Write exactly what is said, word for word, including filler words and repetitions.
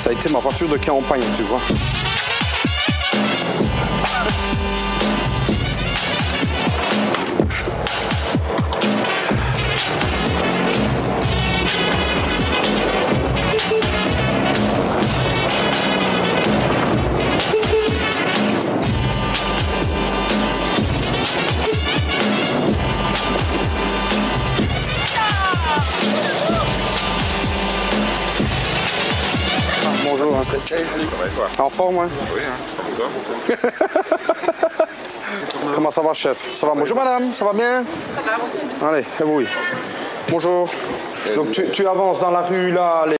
Ça a été ma voiture de campagne, tu vois. Bonjour. Hein. En forme, hein? Oui, hein, comme ça. Comment ça va, chef? Ça va? Bonjour, madame, ça va bien? Allez, oui. Bonjour. Donc, tu, tu avances dans la rue, là. Les...